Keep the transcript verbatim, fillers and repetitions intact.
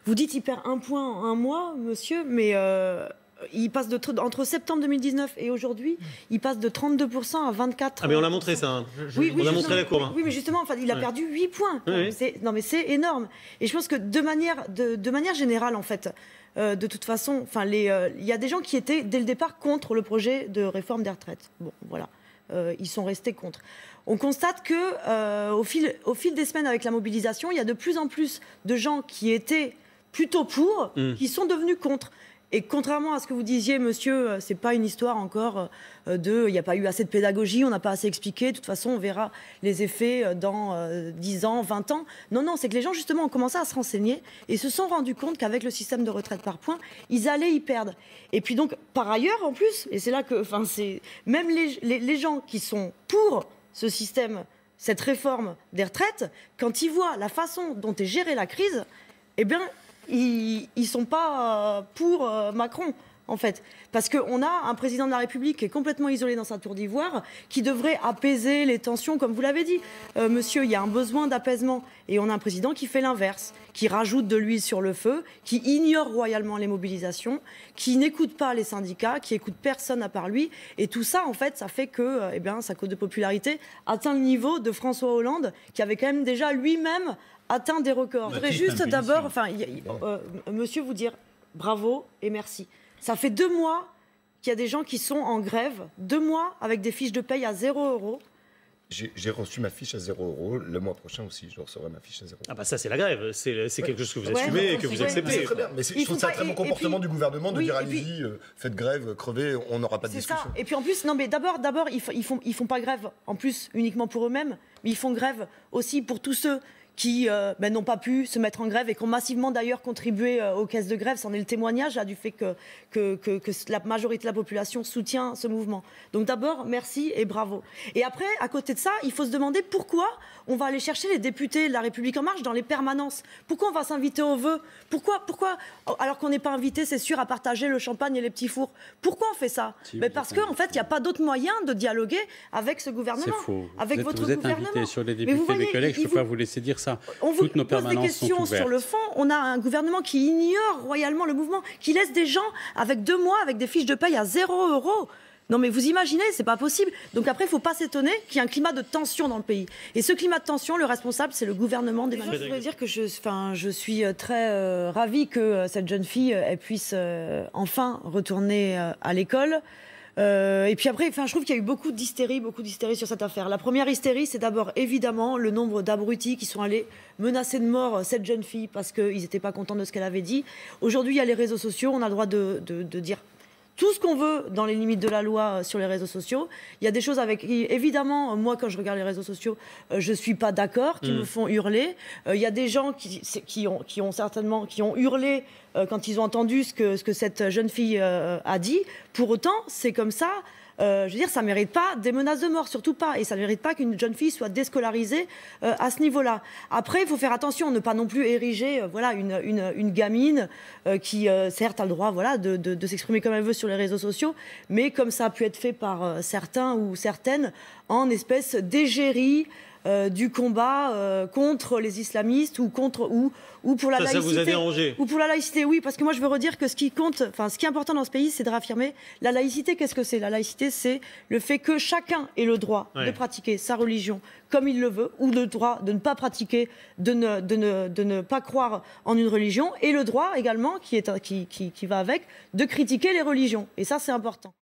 Vous dites il perd un point en un mois, monsieur, mais euh, il passe de, entre septembre deux mille dix-neuf et aujourd'hui, il passe de trente-deux pour cent à vingt-quatre pour cent. Ah mais on l'a montré ça, hein. Je, oui, oui, on a montré la courbe. Hein. Oui, mais justement, enfin, il a ouais. perdu huit points. Oui, oui. Non mais c'est énorme. Et je pense que de manière, de, de manière générale, en fait, euh, de toute façon, enfin, il euh, y a des gens qui étaient dès le départ contre le projet de réforme des retraites. Bon, voilà. Euh, ils sont restés contre. On constate que euh, au, fil, au fil des semaines avec la mobilisation, il y a de plus en plus de gens qui étaient plutôt pour, mmh. qui sont devenus contre. Et contrairement à ce que vous disiez, monsieur, c'est pas une histoire encore de, il n'y a pas eu assez de pédagogie, on n'a pas assez expliqué, de toute façon on verra les effets dans euh, dix ans, vingt ans. Non, non, c'est que les gens justement ont commencé à se renseigner et se sont rendus compte qu'avec le système de retraite par points, ils allaient y perdre. Et puis donc, par ailleurs, en plus, et c'est là que, enfin, c'est même les, les, les gens qui sont pour ce système, cette réforme des retraites, quand ils voient la façon dont est gérée la crise, eh bien, ils ne sont pas pour Macron, en fait. Parce qu'on a un président de la République qui est complètement isolé dans sa tour d'ivoire, qui devrait apaiser les tensions, comme vous l'avez dit. Euh, monsieur, il y a un besoin d'apaisement. Et on a un président qui fait l'inverse, qui rajoute de l'huile sur le feu, qui ignore royalement les mobilisations, qui n'écoute pas les syndicats, qui écoute personne à part lui. Et tout ça, en fait, ça fait que eh bien, sa cote de popularité atteint le niveau de François Hollande, qui avait quand même déjà lui-même atteint des records. Je voudrais juste d'abord, enfin, euh, monsieur, vous dire bravo et merci. Ça fait deux mois qu'il y a des gens qui sont en grève, deux mois avec des fiches de paye à zéro euro. J'ai reçu ma fiche à zéro euro. Le mois prochain aussi, je recevrai ma fiche à zéro. Ah bah ça, c'est la grève. C'est ouais. quelque chose que vous assumez ouais, et que vous ouais. acceptez. C'est très bien. Mais je trouve ça un très bon comportement puis, du gouvernement de oui, dire allez-y, euh, faites grève, crevez, on n'aura pas de discussion. Ça. Et puis en plus, non mais d'abord, d'abord, ils, ils font, ils font pas grève en plus uniquement pour eux-mêmes, mais ils font grève aussi pour tous ceux qui euh, ben, n'ont pas pu se mettre en grève et qui ont massivement d'ailleurs contribué euh, aux caisses de grève. C'en est le témoignage là, du fait que, que, que, que la majorité de la population soutient ce mouvement. Donc d'abord, merci et bravo. Et après, à côté de ça, il faut se demander pourquoi on va aller chercher les députés de La République En Marche dans les permanences. Pourquoi on va s'inviter aux vœux ? Pourquoi, pourquoi, alors qu'on n'est pas invité, c'est sûr, à partager le champagne et les petits fours. Pourquoi on fait ça ? si, ben Parce qu'en en fait, il n'y a pas d'autre moyen de dialoguer avec ce gouvernement. C'est faux. Avec vous êtes, votre vous êtes gouvernement. invité sur les députés, voyez, les collègues, je ne peux vous... pas vous laisser dire ça. On vous Toutes nos pose des questions sur le fond. On a un gouvernement qui ignore royalement le mouvement, qui laisse des gens avec deux mois, avec des fiches de paye à zéro euro. Non mais vous imaginez, c'est pas possible. Donc après, il ne faut pas s'étonner qu'il y ait un climat de tension dans le pays. Et ce climat de tension, le responsable, c'est le gouvernement des Je voudrais dire que je, enfin, je suis très euh, ravie que euh, cette jeune fille, elle puisse euh, enfin retourner euh, à l'école. Euh, et puis après, enfin, je trouve qu'il y a eu beaucoup d'hystérie, beaucoup d'hystérie sur cette affaire. La première hystérie, c'est d'abord évidemment le nombre d'abrutis qui sont allés menacer de mort cette jeune fille parce qu'ils n'étaient pas contents de ce qu'elle avait dit. Aujourd'hui, il y a les réseaux sociaux, on a le droit de, de, de dire tout ce qu'on veut dans les limites de la loi sur les réseaux sociaux. Il y a des choses avec... Évidemment, moi, quand je regarde les réseaux sociaux, euh, je ne suis pas d'accord, qui mmh. me font hurler. Euh, il y a des gens qui, qui, ont, qui ont certainement qui ont hurlé euh, quand ils ont entendu ce que, ce que cette jeune fille euh, a dit. Pour autant, c'est comme ça... Euh, je veux dire, ça ne mérite pas des menaces de mort, surtout pas. Et ça ne mérite pas qu'une jeune fille soit déscolarisée euh, à ce niveau-là. Après, il faut faire attention, ne pas non plus ériger euh, voilà, une, une, une gamine euh, qui, euh, certes, a le droit voilà, de, de, de s'exprimer comme elle veut sur les réseaux sociaux, mais comme ça a pu être fait par euh, certains ou certaines, en espèce d'égérie Euh, du combat euh, contre les islamistes ou contre ou ou pour la ça, laïcité. Ça vous a dérangé ? Ou pour la laïcité, oui, parce que moi je veux redire que ce qui compte, enfin ce qui est important dans ce pays, c'est de réaffirmer la laïcité. Qu'est-ce que c'est ? La laïcité, c'est le fait que chacun ait le droit ouais. de pratiquer sa religion comme il le veut, ou le droit de ne pas pratiquer, de ne de ne de ne pas croire en une religion, et le droit également qui est qui qui, qui va avec de critiquer les religions. Et ça, c'est important.